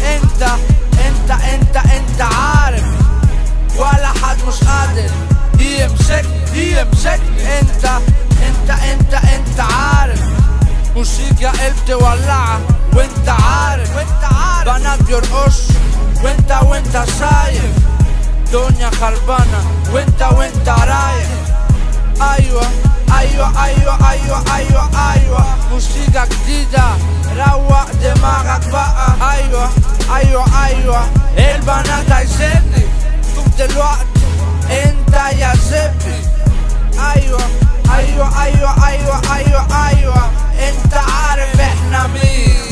انت عارف ولا حد مش قادر يمسكني انت عارف موسيقى قلبي ولعة وانت عارف بنات بيرقصوا وانت سايق دنيا خربانة وانت رايق ايوه موسيقى جديدة روق دماغك بقى ايوه البنات عايزيني طول دلوقتي انت يا زبي ايوه انت عارف احنا مين